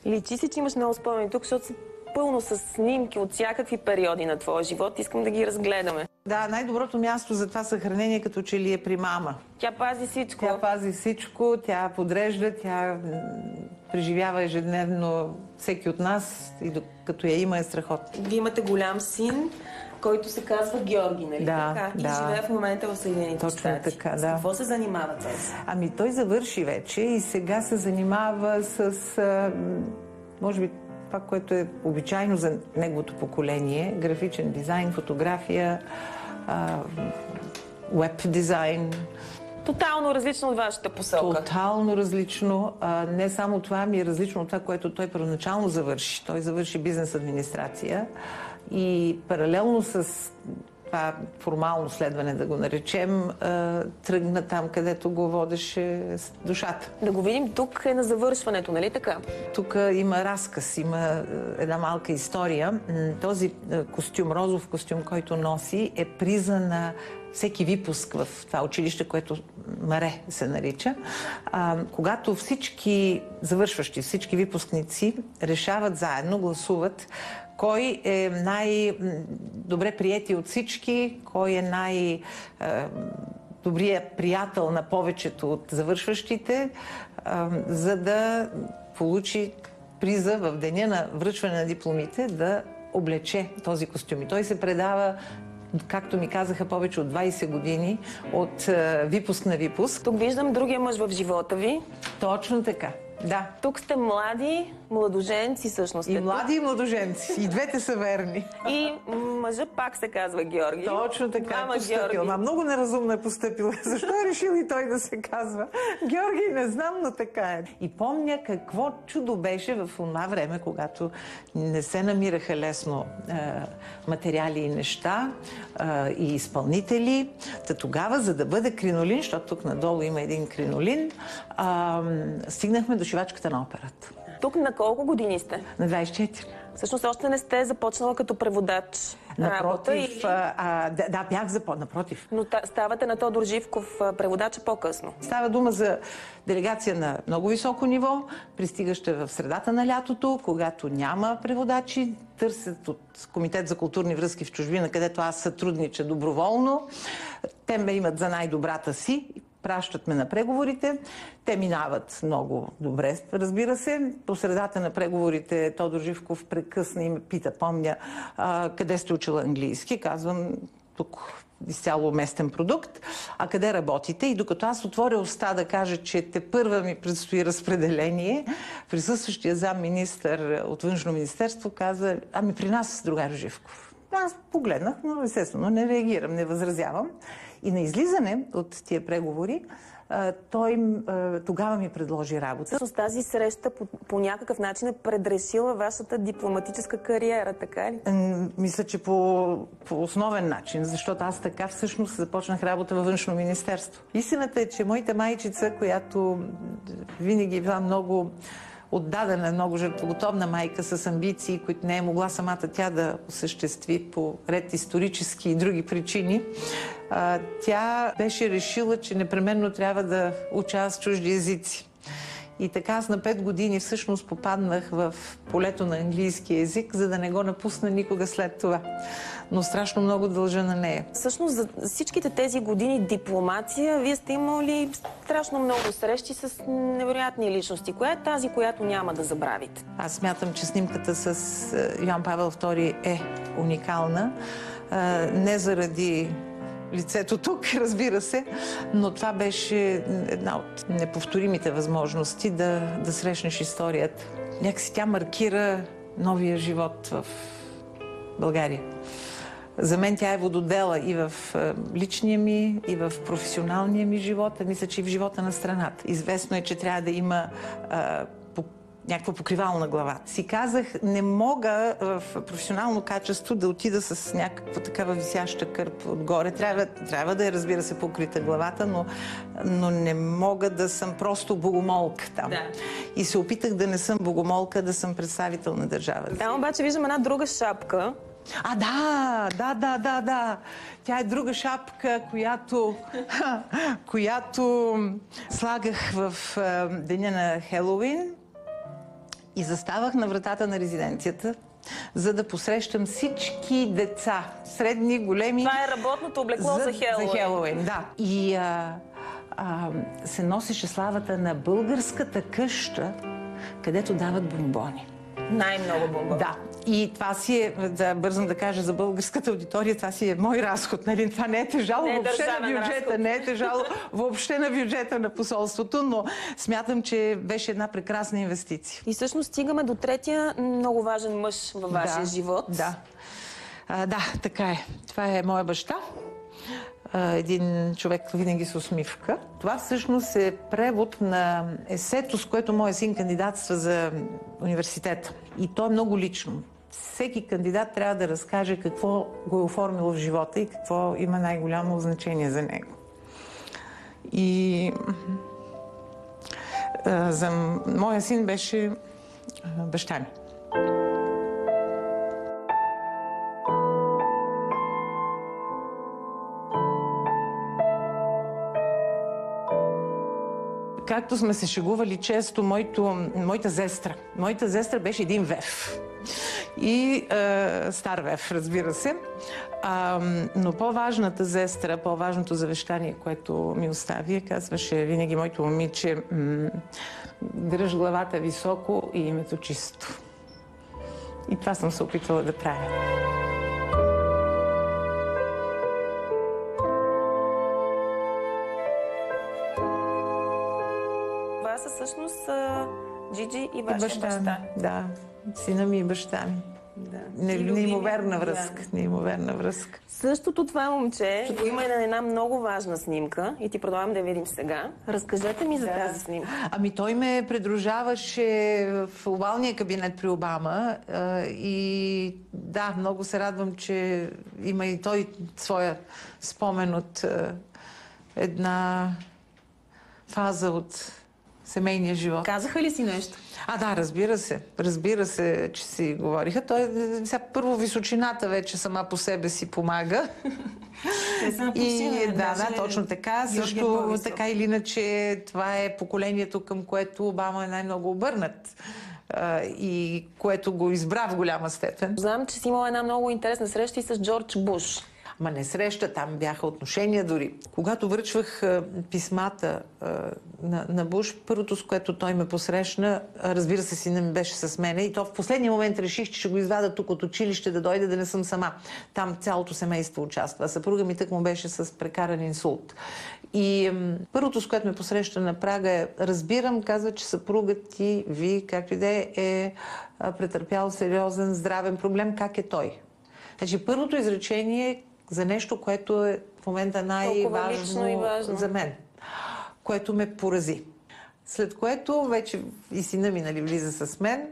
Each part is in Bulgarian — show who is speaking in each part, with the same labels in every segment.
Speaker 1: Личи си, че имаш много спомени тук, защото са пълно с снимки от всякакви периоди на твоя живот. Искам да ги разгледаме.
Speaker 2: Да, най-доброто място за това съхранение като че ли е при мама.
Speaker 1: Тя пази всичко.
Speaker 2: Тя пази всичко, тя подрежда, тя преживява ежедневно всеки от нас и като я има е страхотно.
Speaker 1: Вие имате голям син, който се казва Георги, нали така? И живее в момента в Съединените щати.
Speaker 2: Точно така, да.
Speaker 1: С какво се занимава той?
Speaker 2: Ами той завърши вече и сега се занимава с, може би, това, което е обичайно за неговото поколение. Графичен дизайн, фотография, веб дизайн.
Speaker 1: Тотално различно от вашата посока.
Speaker 2: Тотално различно. Не само това, ми е различно от това, което той първоначално завърши. Той завърши бизнес администрация и паралелно с това формално следване, да го наречем, тръгна там, където го водеше душата.
Speaker 1: Да го видим, тук е на завършването, нали така?
Speaker 2: Тук има разказ, има една малка история. Този костюм, розов костюм, който носи, е приза на всеки випуск в това училище, което Маре се нарича. Когато всички завършващи, всички випускници решават заедно, гласуват кой е най-добре приети от всички, кой е най-добрият приятел на повечето от завършващите, за да получи приза в деня на връчване на дипломите да облече този костюм. И той се предава, както ми казаха, повече от 20 години, от випуск на випуск.
Speaker 1: Тук виждам другия мъж в живота ви.
Speaker 2: Точно така. Да.
Speaker 1: Тук сте млади, младоженци всъщност.
Speaker 2: И млади, и младоженци. И двете са верни.
Speaker 1: И мъжа пак се казва Георги.
Speaker 2: Точно така е постъпил. Много неразумно е постъпил. Защо е решил и той да се казва Георги? Не знам, но така е. И помня какво чудо беше в това време, когато не се намираха лесно материали и неща и изпълнители. Та тогава, за да бъде кринолин, защото тук надолу има един кринолин, стигнахме до шивачката на операта.
Speaker 1: Тук на колко години сте?
Speaker 2: На 24.
Speaker 1: Всъщност още не сте започнала като преводач работа?
Speaker 2: Напротив, да, бях напротив.
Speaker 1: Но ставате на Тодор Живков преводача по-късно.
Speaker 2: Става дума за делегация на много високо ниво, пристигаща в средата на лятото, когато няма преводачи, търсят от Комитет за културни връзки в чужбина, където аз сътруднича доброволно. Те ме имат за най-добрата си, пращат ме на преговорите. Те минават много добре, разбира се. По средата на преговорите Тодор Живков прекъсна и ме пита, помня, къде сте учила английски. Казвам, тук изцяло местен продукт. А къде работите? И докато аз отворя уста да кажа, че тепърва ми предстои разпределение, присъстващия замминистър от Външно министерство каза, ами при нас, другар Живков. Аз погледнах, но естествено не реагирам, не възразявам. И на излизане от тия преговори, той тогава ми предложи работа.
Speaker 1: С тази среща по някакъв начин е предрешила вашата дипломатическа кариера, така ли?
Speaker 2: Мисля, че по основен начин, защото аз така всъщност започнах работа във Външно министерство. Истината е, че моята майчица, която винаги е била много отдадена, много жертвоготовна майка с амбиции, които не е могла самата тя да осъществи по ред исторически и други причини, тя беше решила, че непременно трябва да уча с чужди езици. И така аз на 5 години всъщност попаднах в полето на английски език, за да не го напусна никога след това. Но страшно много дължа на нея.
Speaker 1: Всъщност за всичките тези години дипломация, вие сте имали страшно много срещи с невероятни личности. Коя е тази, която няма да забравите?
Speaker 2: Аз смятам, че снимката с Йоан Павел II е уникална. Не заради лицето тук, разбира се, но това беше една от неповторимите възможности да срещнеш историята. Някакси тя маркира новия живот в България. За мен тя е вододела и в личния ми, и в професионалния ми живот, а мисля, че и в живота на страната. Известно е, че трябва да има някаква покривало на главата. Си казах, не мога в професионално качество да отида с някаква такава висяща кърп отгоре. Трябва да е, разбира се, покрита главата, но не мога да съм просто богомолка там. Да. И се опитах да не съм богомолка, да съм представител на държавата.
Speaker 1: Там обаче виждам една друга шапка.
Speaker 2: Да. Тя е друга шапка, която слагах в деня на Хелоуин. и заставах на вратата на резиденцията, за да посрещам всички деца, средни, големи.
Speaker 1: Това е работното облекло за Хелоуин.
Speaker 2: За Хелоуин, да. И се носеше славата на българската къща, където дават бомбони.
Speaker 1: Най-много бомбони.
Speaker 2: Да. И това си е, да бързам да кажа за българската аудитория, това си е мой разход. Нали? Това не е тежало въобще на бюджета, разход. Не е тежало въобще на бюджета на посолството, но смятам, че беше една прекрасна инвестиция.
Speaker 1: И всъщност стигаме до третия много важен мъж във вашия живот.
Speaker 2: Да. Да, така е. Това е моя баща. Един човек винаги с усмивка. Това всъщност е превод на есето, с което моя син кандидатства за университета. И то е много лично. Всеки кандидат трябва да разкаже какво го е оформило в живота и какво има най-голямо значение за него. И за моя син беше баща ми. Както сме се шегували често, моята зестра беше един вев. И стар вев, разбира се. Но по-важната зестра, по-важното завещание, което ми остави, казваше винаги моето момиче: дръж главата високо и името чисто. И това съм се опитвала да правя.
Speaker 1: Това са всъщност Джиджи и вашия баща.
Speaker 2: Да, сина ми и баща ми. Да. Неимоверна връзка. Неимоверна връзка.
Speaker 1: Същото това момче го има на една много важна снимка и ти предлагам да я видим сега. Разкажете ми за тази снимка.
Speaker 2: Ами той ме придружаваше в овалния кабинет при Обама и да, много се радвам, че има и той своя спомен от една фаза от семейния живот.
Speaker 1: Казаха ли си нещо?
Speaker 2: Да, разбира се. Разбира се, че си говориха. Той първо височината вече сама по себе си помага. Да, точно така. Също така или иначе това е поколението, към което Обама е най-много обърнат и което го избра в голяма степен.
Speaker 1: Знам, че си имала една много интересна среща и с Джордж Буш.
Speaker 2: Ма не среща, там бяха отношения дори. Когато връчвах писмата на Буш, първото, с което той ме посрещна, разбира се, сина ми беше с мене, и то в последния момент реших, че ще го извада тук от училище, да дойде, да не съм сама. Там цялото семейство участва. Съпруга ми тъкмо беше с прекаран инсулт. И първото, с което ме посреща на прага е: разбирам, казва, че съпругът ти, ви, както и да е претърпял сериозен здравен проблем. Как е той? Значи, първото изречение за нещо, което е в момента най-важно за мен, което ме порази. След което вече и сина ми, нали, влиза с мен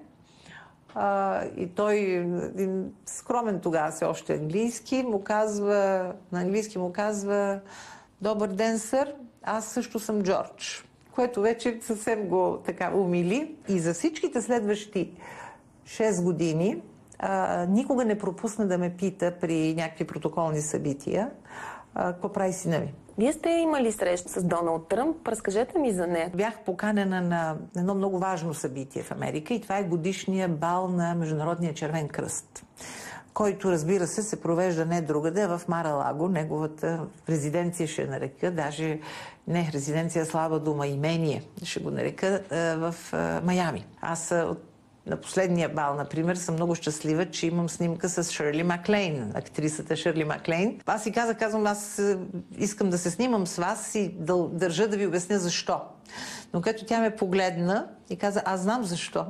Speaker 2: и той, един скромен тогава все още английски, на английски му казва: добър ден, сър, аз също съм Джордж. Което вече съвсем го така умили. И за всичките следващи 6 години никога не пропусна да ме пита при някакви протоколни събития какво прави сина ми.
Speaker 1: Вие сте имали среща с Доналд Тръмп. Разкажете ми за нея.
Speaker 2: Бях поканена на едно много важно събитие в Америка и това е годишния бал на Международния червен кръст, който, разбира се провежда не другаде, в Мар-а-Лаго. Неговата резиденция ще нарека, даже не резиденция, слаба дума, имение ще го нарека, в Майами. Аз на последния бал, например, съм много щастлива, че имам снимка с Шърли Маклейн, актрисата Шърли Маклейн. Аз си казвам, аз искам да се снимам с вас и да държа да ви обясня защо. Но като тя ме погледна и каза: аз знам защо.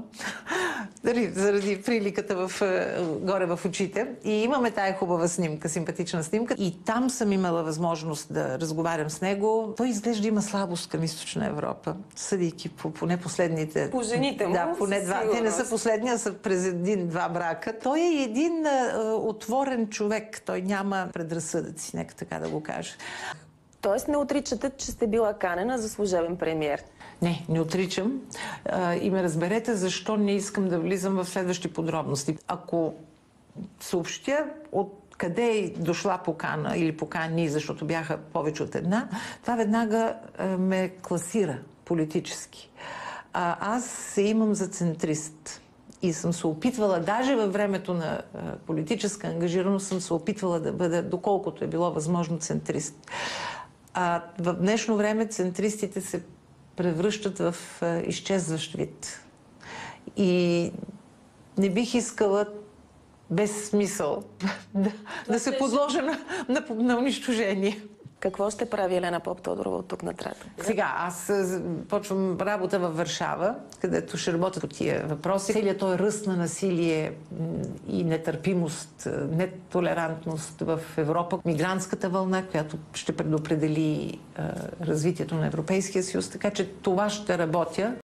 Speaker 2: Заради приликата горе в очите. И имаме тая хубава снимка, симпатична снимка. И там съм имала възможност да разговарям с него. Той изглежда има слабост към Източна Европа, съдейки по поне последните...
Speaker 1: По жените му?
Speaker 2: Да, поне два. Те не са последния, са през 1-2 брака. Той е един отворен човек. Той няма предразсъдъци, нека така да го кажа.
Speaker 1: Тоест не отричате, че сте била канена за служебен премиер?
Speaker 2: Не отричам. И ме разберете защо не искам да влизам в следващи подробности. Ако съобщя от къде е дошла покана или покани, защото бяха повече от една, това веднага ме класира политически. Аз се имам за центрист. И съм се опитвала, даже във времето на политическа ангажираност, съм се опитвала да бъда, доколкото е било възможно, центрист. В днешно време центристите се превръщат в изчезващ вид. И не бих искала без смисъл да се подложа на унищожение.
Speaker 1: Какво ще прави Елена Поптодорова от тук нататък?
Speaker 2: Сега, аз почвам работа във Варшава, където ще работя по тия въпроси. Целият този ръст на насилие и нетърпимост, нетолерантност в Европа, мигрантската вълна, която ще предопредели развитието на Европейския съюз. Така че това ще работя.